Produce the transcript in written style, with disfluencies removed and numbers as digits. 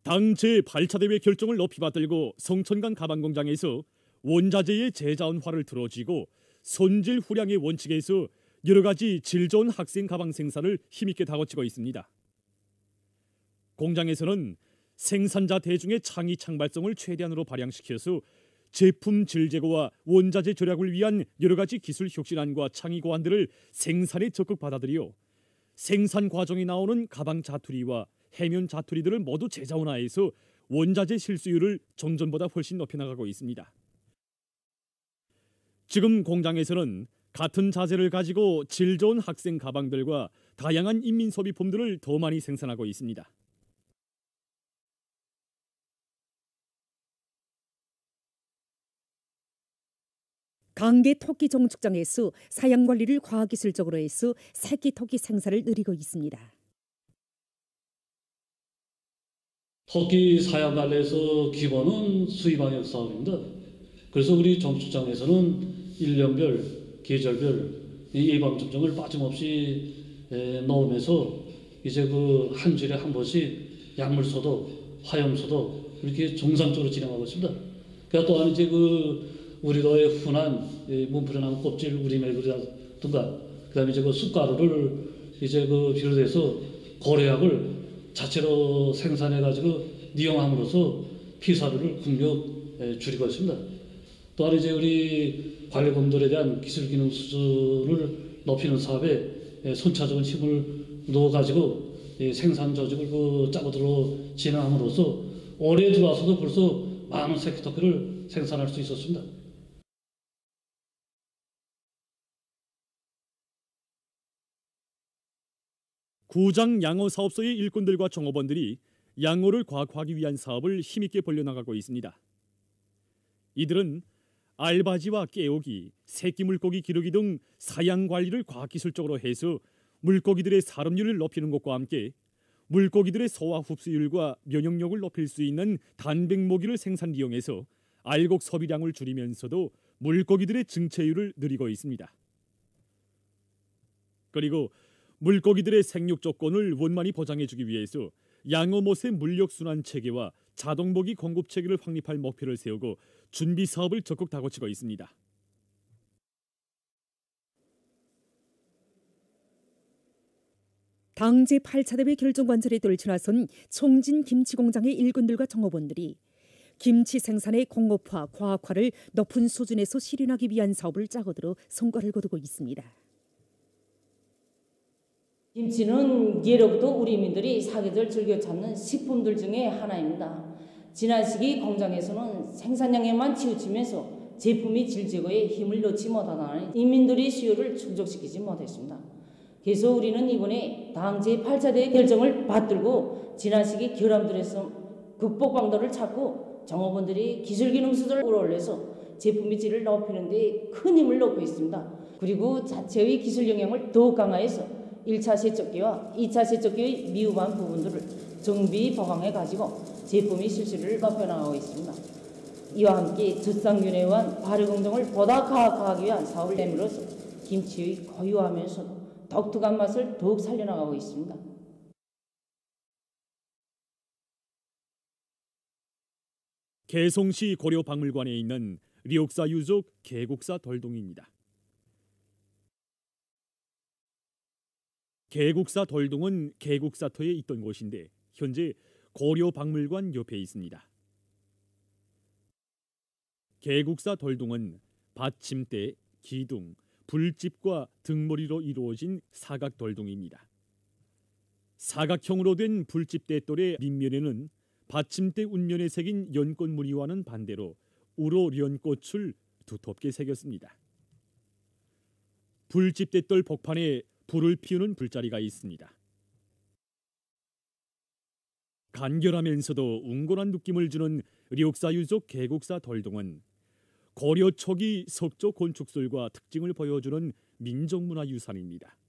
당 제8차 대회 결정을 높이 받들고 성천간 가방공장에서 원자재의 제자원화를 들어쥐고 손질 후량의 원칙에서 여러 가지 질 좋은 학생 가방 생산을 힘있게 다궈치고 있습니다. 공장에서는 생산자 대중의 창의 창발성을 최대한으로 발양시켜서 제품 질 제고와 원자재 절약을 위한 여러 가지 기술 혁신안과 창의 고안들을 생산에 적극 받아들여 생산 과정에 나오는 가방 자투리와 해면 자투리들을 모두 제자원화해서 원자재 실수율을 정전보다 훨씬 높여나가고 있습니다. 지금 공장에서는 같은 자재를 가지고 질 좋은 학생 가방들과 다양한 인민 소비품들을 더 많이 생산하고 있습니다. 강계 토끼 정축장에서 사양 관리를 과학기술적으로 해서 새끼 토끼 생산을 늘리고 있습니다. 토끼 사양 관리에서 기본은 수입방역 사업입니다. 그래서 우리 정축장에서는 일년별, 계절별 예방접종을 빠짐없이 넣으면서 이제 그 한 주일에 한 번씩 약물 소독, 화염 소독 이렇게 정상적으로 진행하고 있습니다. 그러니까 또한 이제 우리도의 흔한 문풀어난 껍질 우리매그리라든가 그다음에 이제 숯가루를 이제 비롯해서 고래약을 자체로 생산해 가지고 이용함으로써 피사료를 국력 줄이고 있습니다. 또한 이제 우리 관리범들에 대한 기술 기능 수준을 높이는 사업에 선차적인 힘을 넣어 가지고 생산 조직을 짜고 들어 진행함으로써 올해 들어와서도 벌써 많은 새끼 토끼를 생산할 수 있었습니다. 구장 양어 사업소의 일꾼들과 종업원들이 양어를 과학화하기 위한 사업을 힘있게 벌려나가고 있습니다. 이들은 알바지와 깨우기, 새끼 물고기 기르기 등 사양 관리를 과학기술적으로 해서 물고기들의 살음률을 높이는 것과 함께 물고기들의 소화 흡수율과 면역력을 높일 수 있는 단백 모기를 생산 이용해서 알곡 소비량을 줄이면서도 물고기들의 증체율을 늘리고 있습니다. 그리고 물고기들의 생육 조건을 원만히 보장해주기 위해서 양어못의 물력순환 체계와 자동모기 공급 체계를 확립할 목표를 세우고 준비 사업을 적극 다궈치고 있습니다. 당 제8차 대회 결정 관절에 떨쳐나선 총진 김치공장의 일꾼들과 종업원들이 김치 생산의 공업화, 과학화를 높은 수준에서 실현하기 위한 사업을 짜고들어 성과를 거두고 있습니다. 김치는 예로부터 우리민들이 사계절 즐겨 찾는 식품들 중에 하나입니다. 지난 시기 공장에서는 생산량에만 치우치면서 제품이 질 제거에 힘을 넣지 못하다는 인민들의 수요를 충족시키지 못했습니다. 그래서 우리는 이번에 당 제8차 대회 결정을 받들고 지난 시기 결함들에서 극복 방도를 찾고 종업원들이 기술기능 수준을 올려서 제품의 질을 높이는 데 큰 힘을 넣고 있습니다. 그리고 자체의 기술 영향을 더욱 강화해서 1차 세척기와 2차 세척기의 미흡한 부분들을 정비 보강해 가지고 제품의 실질을 높여나가고 있습니다. 이와 함께 젖상균에 발효 공정을 보다 과학화하기 위한 사업을 내밀어서 김치의 고유하면서도 독특한 맛을 더욱 살려나가고 있습니다. 개송시 고려박물관에 있는 리옥사 유족 개국사 돌동입니다. 개국사 돌동은 개국사터에 있던 곳인데 현재 고려박물관 옆에 있습니다. 개국사 돌동은 받침대, 기둥, 불집과 등머리로 이루어진 사각 돌동입니다. 사각형으로 된 불집대 돌의 밑면에는 받침대 운면에 새긴 연꽃 무늬와는 반대로 우로 연꽃을 두텁게 새겼습니다. 불집대 돌 복판에 불을 피우는 불자리가 있습니다. 간결하면서도 웅골한 느낌을 주는 리옥사 유족 개국사 돌동은 고려 초기 석조 건축술과 특징을 보여주는 민족문화유산입니다.